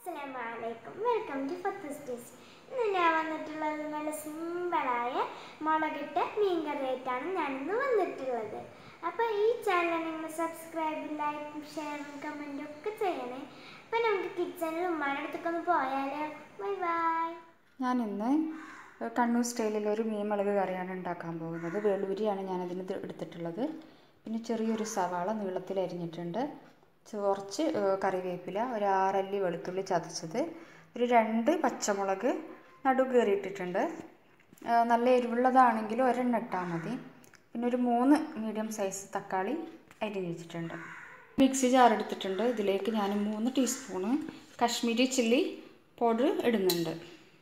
Assalamualaikum. Welcome to Fatha's Taste. ഇന്ന് ഞാൻ വന്നിട്ടുള്ളത് നല്ല സിമ്പിളായ മുളകിട്ട മീൻ കറിയായിട്ടാണ് ഞാനിന്ന് വന്നിട്ടുള്ളത്. അപ്പോൾ ഈ ചാനൽ നിങ്ങൾ സബ്സ്ക്രൈബ്, ലൈക്കും, ഷെയറും കമൻറ്റും ഒക്കെ ചെയ്യണേ. അപ്പോൾ നമുക്ക് കിച്ചണിൽ ഉമ്മാൻ്റെ അടുത്തൊക്കെ ഒന്ന് പോയാലോ. Bye bye. ഞാനിന്ന് കണ്ണൂർ സ്റ്റൈലിൽ ഒരു മീൻ മുളക് കറിയാണ് ഉണ്ടാക്കാൻ പോകുന്നത്. വെളുരിയാണ് ഞാനതിന് എടുത്തിട്ടുള്ളത്. പിന്നെ ചെറിയൊരു സവാള നീളത്തിൽ അരിഞ്ഞിട്ടുണ്ട്, കുറച്ച് കറിവേപ്പില, ഒരു 6 അല്ലി വെളുത്തുള്ളി ചതച്ചത്, ഒരു 2 പച്ചമുളക് നടു കീറിയിട്ടിട്ടുണ്ട്. നല്ല എരിവുള്ളതാണെങ്കിൽ ഒരെണ്ണം ഇട്ടാൽ മതി. പിന്നെ ഒരു 3 മീഡിയം സൈസ് തക്കാളി അരിഞ്ഞ് വെച്ചിട്ടുണ്ട്. മിക്സി ജാർ എടുത്തിട്ടുണ്ട്. ഇതിലേക്ക് ഞാൻ 3 ടീസ്പൂണ് കാശ്മീരി ചില്ലി പൗഡർ ഇടുന്നുണ്ട്.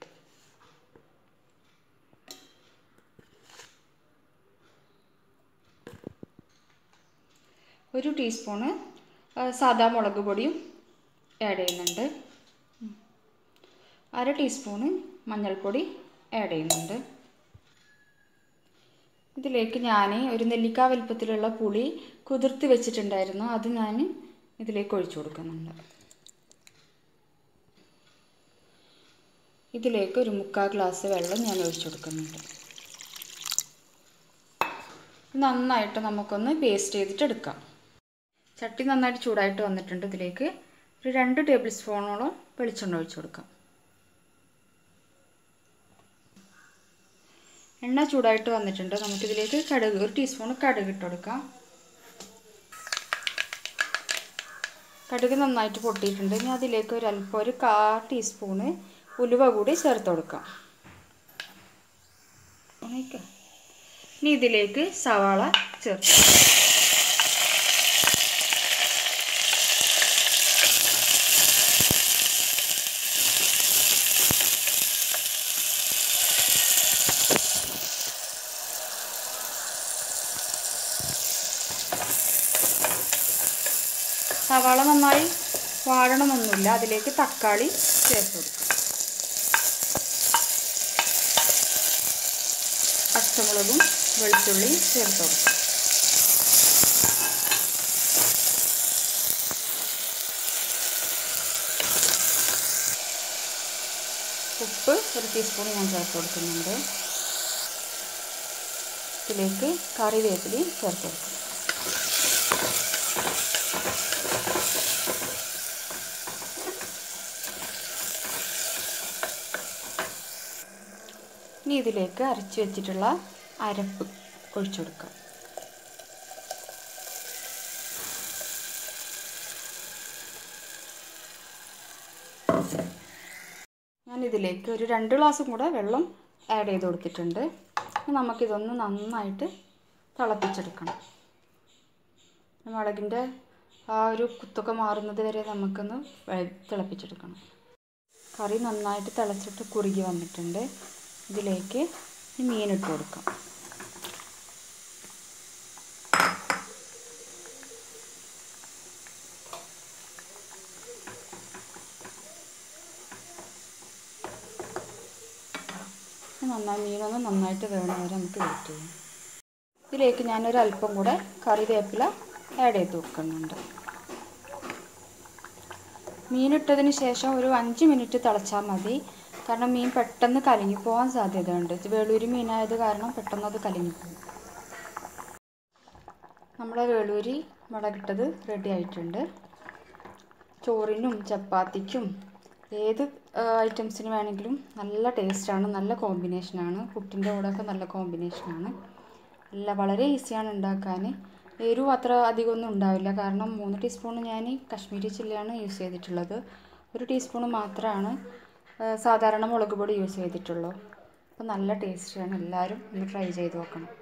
1 ടീസ്പൂണ് സാദാ മുളക് പൊടിയും ആഡ് ചെയ്യുന്നുണ്ട്. 1/2 ടീസ്പൂണ് മഞ്ഞൾപ്പൊടി ആഡ് ചെയ്യുന്നുണ്ട്. ഇതിലേക്ക് ഞാൻ ഒരു നെല്ലിക്ക വലുപ്പത്തിലുള്ള പുളി കുതിർത്തി വെച്ചിട്ടുണ്ടായിരുന്നു, അത് ഞാൻ ഇതിലേക്ക് ഒഴിച്ചു കൊടുക്കുന്നുണ്ട്. ഇതിലേക്ക് ഒരു 3/4 ഗ്ലാസ് വെള്ളം ഞാൻ ഒഴിച്ചു കൊടുക്കുന്നുണ്ട്. നന്നായിട്ട് നമുക്കൊന്ന് പേസ്റ്റ് ചെയ്തിട്ട് എടുക്കാം. ചട്ടി നന്നായിട്ട് ചൂടായിട്ട് വന്നിട്ടുണ്ട്. ഇതിലേക്ക് ഒരു 2 ടേബിൾ സ്പൂണോളം വെളിച്ചെണ്ണ ഒഴിച്ചു കൊടുക്കാം. എണ്ണ ചൂടായിട്ട് വന്നിട്ടുണ്ട്. നമുക്കിതിലേക്ക് കടുക്, 1 ടീസ്പൂൺ കടുക് ഇട്ട് കൊടുക്കാം. കടുക് നന്നായിട്ട് പൊട്ടിയിട്ടുണ്ട്. ഇനി അതിലേക്ക് ഒരു 1/4 ടീസ്പൂണ് ഉലുവ കൂടി ചേർത്ത് കൊടുക്കാം. ഇനി ഇതിലേക്ക് സവാള ചേർത്ത് സവാള നന്നായി വാഴണമെന്നില്ല. അതിലേക്ക് തക്കാളി ചേർത്ത് കൊടുക്കും. പച്ചമുളകും വെളുത്തുള്ളിയും ചേർത്ത് കൊടുക്കും. ഉപ്പ് 1 ടീസ്പൂൺ ഞാൻ ചേർത്ത് കൊടുക്കുന്നുണ്ട്. ഇതിലേക്ക് കറിവേപ്പിലയും ചേർത്ത് കൊടുക്കും. ഇനി ഇതിലേക്ക് അരച്ച് വെച്ചിട്ടുള്ള അരപ്പ് ഒഴിച്ചു കൊടുക്കാം. ഞാനിതിലേക്ക് ഒരു 2 ഗ്ലാസും കൂടെ വെള്ളം ആഡ് ചെയ്ത് കൊടുത്തിട്ടുണ്ട്. നമുക്കിതൊന്ന് നന്നായിട്ട് തിളപ്പിച്ചെടുക്കണം. മുളകിൻ്റെ ആ ഒരു കുത്തൊക്കെ മാറുന്നത് വരെ നമുക്കൊന്ന് തിളപ്പിച്ചെടുക്കണം. കറി നന്നായിട്ട് തിളച്ചിട്ട് കുറുകി വന്നിട്ടുണ്ട്. ഇതിലേക്ക് മീനിട്ട് കൊടുക്കാം. മീനൊന്ന് നന്നായിട്ട് വേണം വരെ നമുക്ക് വെയിറ്റ് ചെയ്യാം. ഇതിലേക്ക് ഞാനൊരു അല്പം കൂടെ കറിവേപ്പില ആഡ് ചെയ്ത് കൊടുക്കുന്നുണ്ട്. മീനിട്ടതിന് ശേഷം ഒരു 5 മിനിറ്റ് തിളച്ചാൽ മതി. കാരണം മീൻ പെട്ടെന്ന് കലങ്ങി പോകാൻ സാധ്യതയുണ്ട്. വേളൂരി മീനായത് കാരണം പെട്ടെന്ന് അത് കലങ്ങിപ്പോകും. നമ്മുടെ വേളൂരി മുളകിട്ടത് റെഡി ആയിട്ടുണ്ട്. ചോറിനും ചപ്പാത്തിക്കും ഏത് ഐറ്റംസിന് വേണമെങ്കിലും നല്ല ടേസ്റ്റാണ്, നല്ല കോമ്പിനേഷനാണ്. പുട്ടിൻ്റെ കൂടെയൊക്കെ നല്ല കോമ്പിനേഷനാണ്. വളരെ ഈസിയാണ് ഉണ്ടാക്കാൻ. എരിവ് അത്ര അധികമൊന്നും ഉണ്ടാവില്ല. കാരണം 3 ടീസ്പൂൺ ഞാൻ കാശ്മീരി ചില്ലിയാണ് യൂസ് ചെയ്തിട്ടുള്ളത്. 1 ടീസ്പൂൺ മാത്രമാണ് സാധാരണ മുളക് പൊടി യൂസ് ചെയ്തിട്ടുള്ളൂ. അപ്പോൾ നല്ല ടേസ്റ്റിയാണ്. എല്ലാവരും ഒന്ന് ട്രൈ ചെയ്ത് നോക്കണം.